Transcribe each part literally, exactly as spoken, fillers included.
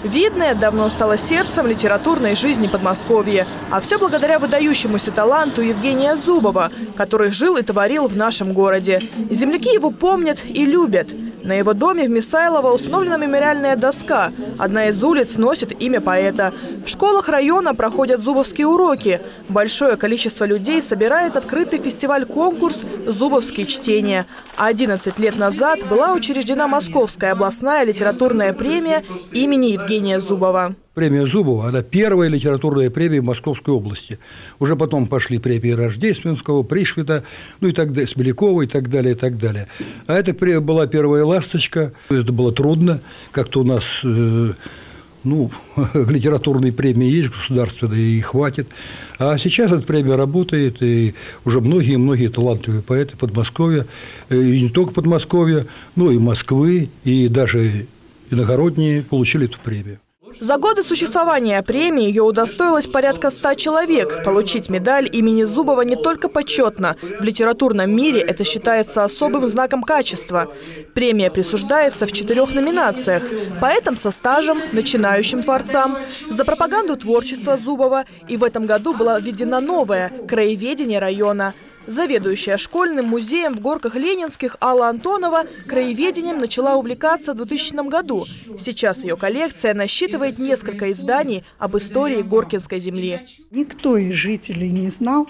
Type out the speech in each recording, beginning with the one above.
Видное давно стало сердцем литературной жизни Подмосковья. А все благодаря выдающемуся таланту Евгения Зубова, который жил и творил в нашем городе. Земляки его помнят и любят. На его доме в Мисайлово установлена мемориальная доска. Одна из улиц носит имя поэта. В школах района проходят зубовские уроки. Большое количество людей собирает открытый фестиваль-конкурс «Зубовские чтения». А одиннадцать лет назад была учреждена Московская областная литературная премия имени Евгения Зубова. Премия Зубова – это первая литературная премия в Московской области. Уже потом пошли премии Рождественского, Пришвита, ну и так далее, Смолякова и так далее, и так далее. А это была первая ласточка. Это было трудно. Как-то у нас, э, ну, литературные премии есть государственные, и хватит. А сейчас эта премия работает, и уже многие-многие талантливые поэты Подмосковья, и не только Подмосковья, но и Москвы, и даже иногородние получили эту премию. За годы существования премии ее удостоилось порядка ста человек. Получить медаль имени Зубова не только почетно. В литературном мире это считается особым знаком качества. Премия присуждается в четырех номинациях. Поэтам со стажем, начинающим творцам, за пропаганду творчества Зубова. И в этом году была введена новая – краеведение района. Заведующая школьным музеем в Горках Ленинских Алла Антонова краеведением начала увлекаться в двухтысячном году. Сейчас ее коллекция насчитывает несколько изданий об истории Горкинской земли. Никто из жителей не знал,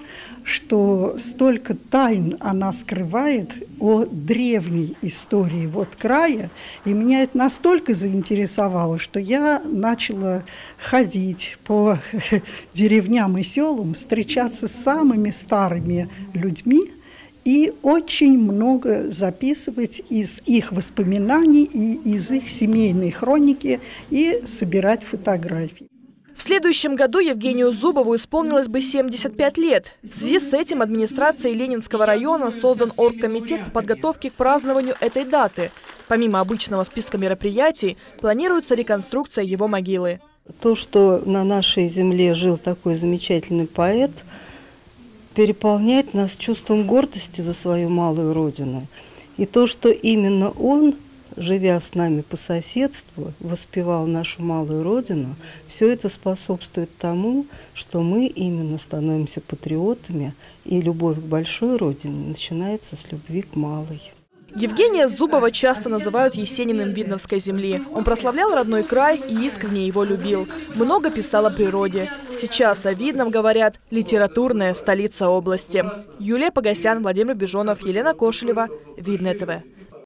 что столько тайн она скрывает о древней истории вот края. И меня это настолько заинтересовало, что я начала ходить по деревням и селам, встречаться с самыми старыми людьми и очень много записывать из их воспоминаний и из их семейной хроники и собирать фотографии. В следующем году Евгению Зубову исполнилось бы семьдесят пять лет. В связи с этим администрацией Ленинского района создан оргкомитет по подготовке к празднованию этой даты. Помимо обычного списка мероприятий, планируется реконструкция его могилы. То, что на нашей земле жил такой замечательный поэт, переполняет нас чувством гордости за свою малую родину. И то, что именно он, живя с нами по соседству, воспевал нашу малую родину, все это способствует тому, что мы именно становимся патриотами, и любовь к большой родине начинается с любви к малой. Евгения Зубова часто называют Есениным Видновской земли. Он прославлял родной край и искренне его любил. Много писал о природе. Сейчас о Видном говорят литературная столица области. Юлия Погосян, Владимир Бежонов, Елена Кошелева, Видное ТВ.